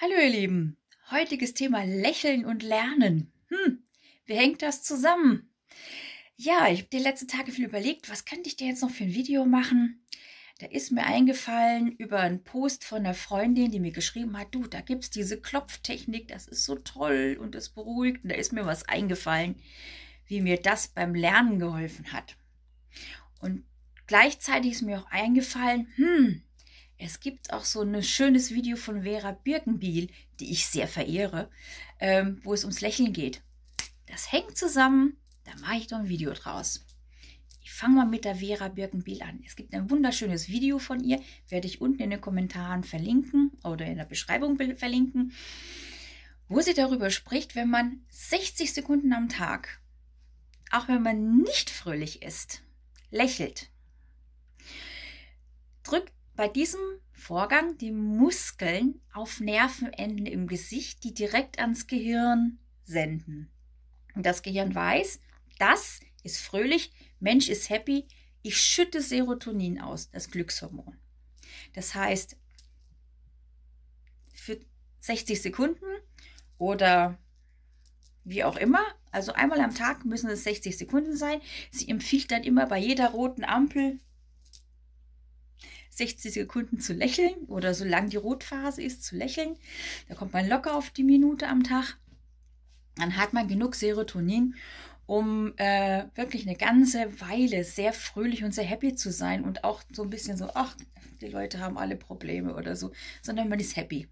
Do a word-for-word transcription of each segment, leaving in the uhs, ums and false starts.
Hallo ihr Lieben, heutiges Thema Lächeln und Lernen. Hm, wie hängt das zusammen? Ja, ich habe die letzten Tage viel überlegt, was könnte ich dir jetzt noch für ein Video machen? Da ist mir eingefallen über einen Post von einer Freundin, die mir geschrieben hat, du, da gibt es diese Klopftechnik, das ist so toll und das beruhigt. Und da ist mir was eingefallen, wie mir das beim Lernen geholfen hat. Und gleichzeitig ist mir auch eingefallen, hm, es gibt auch so ein schönes Video von Vera Birkenbiel, die ich sehr verehre, ähm, wo es ums Lächeln geht. Das hängt zusammen, da mache ich doch ein Video draus. Ich fange mal mit der Vera Birkenbiel an. Es gibt ein wunderschönes Video von ihr, werde ich unten in den Kommentaren verlinken oder in der Beschreibung verlinken, wo sie darüber spricht, wenn man sechzig Sekunden am Tag, auch wenn man nicht fröhlich ist, lächelt, drückt bei diesem Vorgang die Muskeln auf Nervenenden im Gesicht, die direkt ans Gehirn senden. Und das Gehirn weiß, das ist fröhlich, Mensch ist happy, ich schütte Serotonin aus, das Glückshormon. Das heißt, für sechzig Sekunden oder wie auch immer, also einmal am Tag müssen es sechzig Sekunden sein. Sie empfiehlt dann immer bei jeder roten Ampel sechzig Sekunden zu lächeln oder solange die Rotphase ist, zu lächeln. Da kommt man locker auf die Minute am Tag. Dann hat man genug Serotonin, um äh, wirklich eine ganze Weile sehr fröhlich und sehr happy zu sein und auch so ein bisschen so, ach, die Leute haben alle Probleme oder so, sondern man ist happy.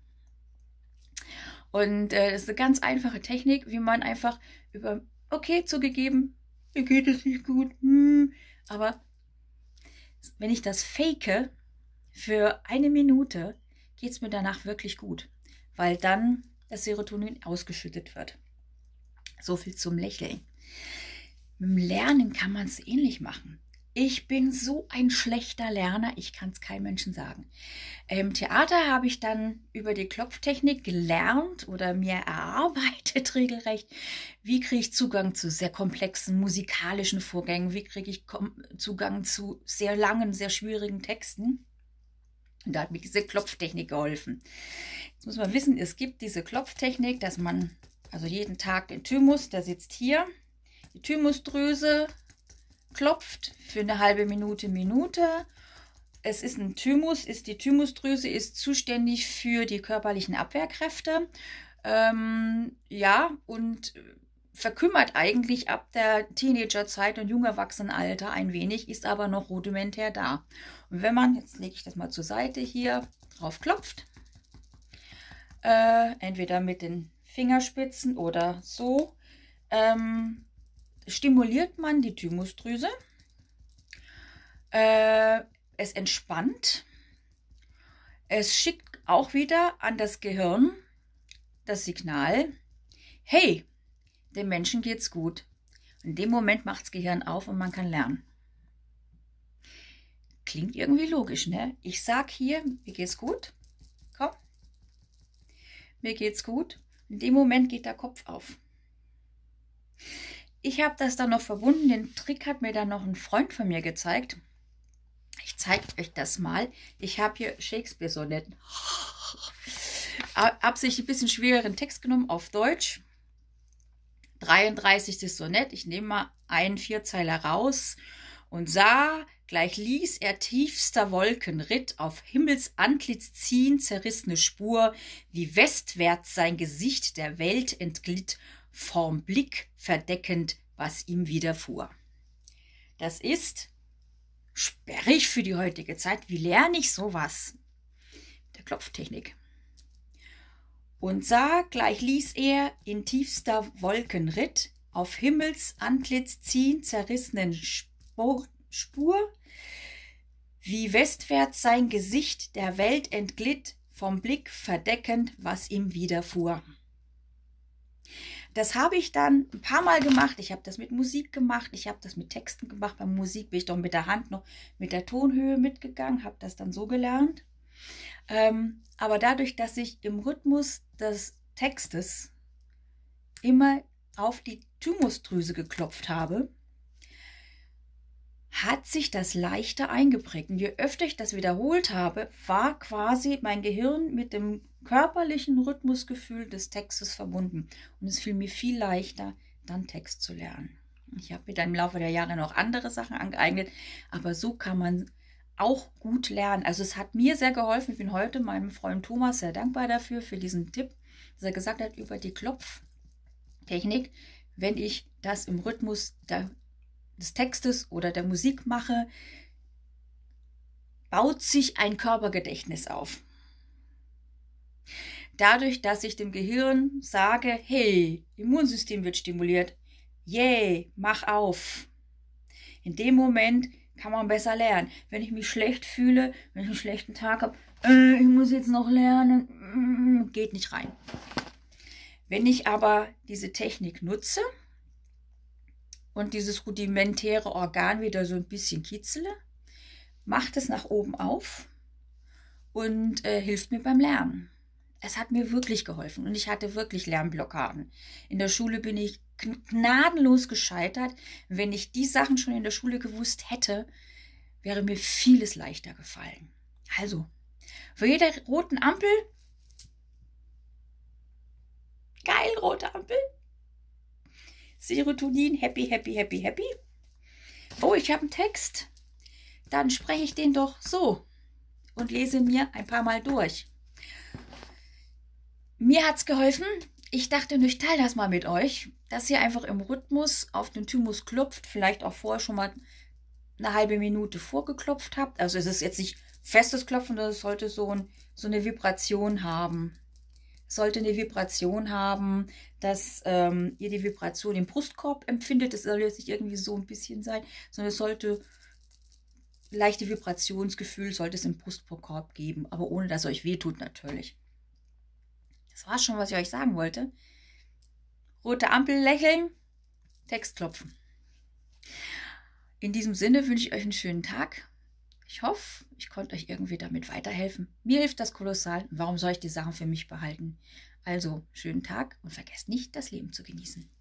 Und äh, das ist eine ganz einfache Technik, wie man einfach über, okay, zugegeben, mir geht es nicht gut, hm, aber wenn ich das fake, für eine Minute geht es mir danach wirklich gut, weil dann das Serotonin ausgeschüttet wird. So viel zum Lächeln. Mit dem Lernen kann man es ähnlich machen. Ich bin so ein schlechter Lerner, ich kann es keinem Menschen sagen. Im Theater habe ich dann über die Klopftechnik gelernt oder mir erarbeitet regelrecht, wie kriege ich Zugang zu sehr komplexen musikalischen Vorgängen, wie kriege ich Zugang zu sehr langen, sehr schwierigen Texten. Und da hat mir diese Klopftechnik geholfen. Jetzt muss man wissen, es gibt diese Klopftechnik, dass man also jeden Tag den Thymus, der sitzt hier, die Thymusdrüse klopft für eine halbe Minute, Minute. Es ist ein Thymus, ist die Thymusdrüse ist zuständig für die körperlichen Abwehrkräfte. Ähm, ja, und verkümmert eigentlich ab der Teenagerzeit und Jungerwachsenenalter ein wenig, ist aber noch rudimentär da. Und wenn man, jetzt lege ich das mal zur Seite hier, drauf klopft, äh, entweder mit den Fingerspitzen oder so, ähm, stimuliert man die Thymusdrüse. Äh, es entspannt. Es schickt auch wieder an das Gehirn das Signal, hey, dem Menschen geht's gut. In dem Moment macht das Gehirn auf und man kann lernen. Klingt irgendwie logisch, ne? Ich sag hier, mir geht's gut. Komm. Mir geht's gut. In dem Moment geht der Kopf auf. Ich habe das dann noch verbunden. Den Trick hat mir dann noch ein Freund von mir gezeigt. Ich zeige euch das mal. Ich habe hier Shakespeare-Sonetten. Absichtlich ein bisschen schwereren Text genommen auf Deutsch. dreiunddreißigstes Sonett. Ich nehme mal einen Vierzeiler raus. Und sah, gleich ließ er tiefster Wolken ritt, auf Himmels Antlitz ziehen, zerrissene Spur, wie westwärts sein Gesicht der Welt entglitt, vorm Blick verdeckend, was ihm widerfuhr. Das ist sperrig für die heutige Zeit. Wie lerne ich sowas? Der Klopftechnik. Und sah, gleich ließ er in tiefster Wolken ritt, auf Himmels Antlitz ziehen, zerrissenen Spur, Spur, wie westwärts sein Gesicht der Welt entglitt, vom Blick verdeckend, was ihm widerfuhr. Das habe ich dann ein paar Mal gemacht. Ich habe das mit Musik gemacht, ich habe das mit Texten gemacht. Bei Musik bin ich doch mit der Hand noch mit der Tonhöhe mitgegangen, habe das dann so gelernt. Ähm, aber dadurch, dass ich im Rhythmus des Textes immer auf die Thymusdrüse geklopft habe, hat sich das leichter eingeprägt. Und je öfter ich das wiederholt habe, war quasi mein Gehirn mit dem körperlichen Rhythmusgefühl des Textes verbunden. Und es fiel mir viel leichter, dann Text zu lernen. Ich habe mir dann im Laufe der Jahre noch andere Sachen angeeignet, aber so kann man auch gut lernen. Also es hat mir sehr geholfen. Ich bin heute meinem Freund Thomas sehr dankbar dafür, für diesen Tipp, dass er gesagt hat, über die Klopftechnik, wenn ich das im Rhythmus der, des Textes oder der Musik mache, baut sich ein Körpergedächtnis auf. Dadurch, dass ich dem Gehirn sage, hey, Immunsystem wird stimuliert, yay, mach auf. In dem Moment kann man besser lernen. Wenn ich mich schlecht fühle, wenn ich einen schlechten Tag habe, äh, ich muss jetzt noch lernen, äh, geht nicht rein. Wenn ich aber diese Technik nutze und dieses rudimentäre Organ wieder so ein bisschen kitzele, macht es nach oben auf und äh, hilft mir beim Lernen. Es hat mir wirklich geholfen und ich hatte wirklich Lernblockaden. In der Schule bin ich gnadenlos gescheitert. Wenn ich die Sachen schon in der Schule gewusst hätte, wäre mir vieles leichter gefallen. Also, vor jeder roten Ampel, geil, rote Ampel, Serotonin, happy, happy, happy, happy. Oh, ich habe einen Text. Dann spreche ich den doch so und lese mir ein paar Mal durch. Mir hat es geholfen. Ich dachte, ich teile das mal mit euch, dass ihr einfach im Rhythmus auf den Thymus klopft, vielleicht auch vorher schon mal eine halbe Minute vorgeklopft habt. Also es ist jetzt nicht festes Klopfen, das sollte so, ein, so eine Vibration haben. Es sollte eine Vibration haben, dass ähm, ihr die Vibration im Brustkorb empfindet. Es soll jetzt nicht irgendwie so ein bisschen sein, sondern es sollte leichte Vibrationsgefühl, sollte es im Brustkorb geben, aber ohne dass es euch wehtut natürlich. Das war schon, was ich euch sagen wollte. Rote Ampel lächeln, Text klopfen. In diesem Sinne wünsche ich euch einen schönen Tag. Ich hoffe, ich konnte euch irgendwie damit weiterhelfen. Mir hilft das kolossal. Warum soll ich die Sachen für mich behalten? Also, schönen Tag und vergesst nicht, das Leben zu genießen.